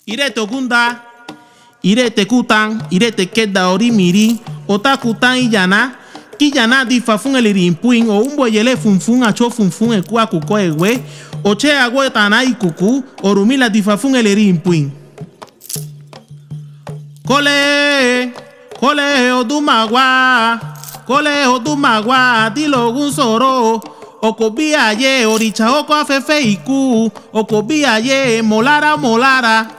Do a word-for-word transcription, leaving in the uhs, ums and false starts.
Irete Ogunda, Irete Kutan, Irete Keda Orimiri, Ota Kutan Iyana, Kiyana di Fafun el Irimpuin, o un boyele funfun, acho funfun, e kua kuko ewe, Oche agwe tana ikuku, Orumila di Fafun el Irimpuin. Kole, Kole Odumagwa, Kole Odumagwa, Dilo Gunsoro, Okobi aye, Oricha oko afefe iku, Okobi aye, Molara Molara.